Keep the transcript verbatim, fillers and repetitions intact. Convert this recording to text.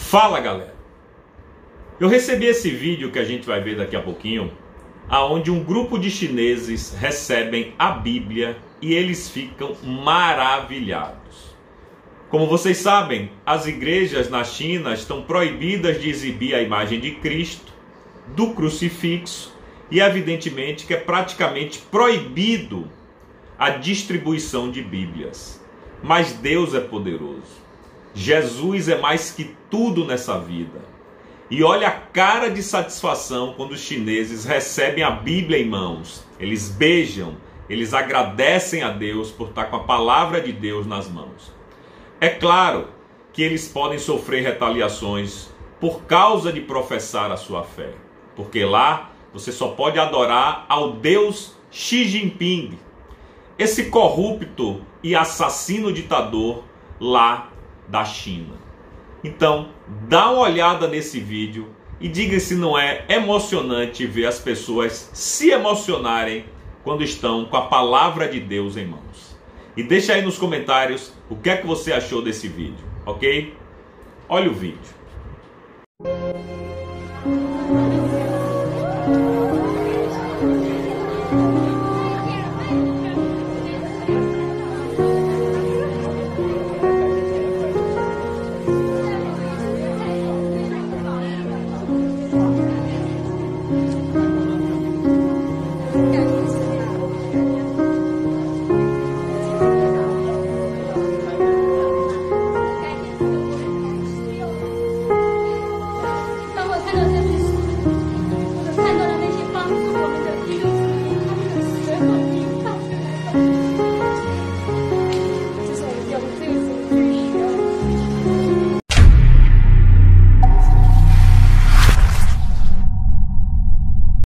Fala, galera! Eu recebi esse vídeo que a gente vai ver daqui a pouquinho, aonde um grupo de chineses recebem a Bíblia e eles ficam maravilhados. Como vocês sabem, as igrejas na China estão proibidas de exibir a imagem de Cristo, do crucifixo, e evidentemente que é praticamente proibido a distribuição de Bíblias. Mas Deus é poderoso. Jesus é mais que tudo nessa vida. E olha a cara de satisfação quando os chineses recebem a Bíblia em mãos. Eles beijam, eles agradecem a Deus por estar com a palavra de Deus nas mãos. É claro que eles podem sofrer retaliações por causa de professar a sua fé. Porque lá você só pode adorar ao Deus Xi Jinping, esse corrupto e assassino ditador lá da China. Então, dá uma olhada nesse vídeo e diga se não é emocionante ver as pessoas se emocionarem quando estão com a palavra de Deus em mãos. E deixa aí nos comentários o que é que você achou desse vídeo, ok? Olha o vídeo.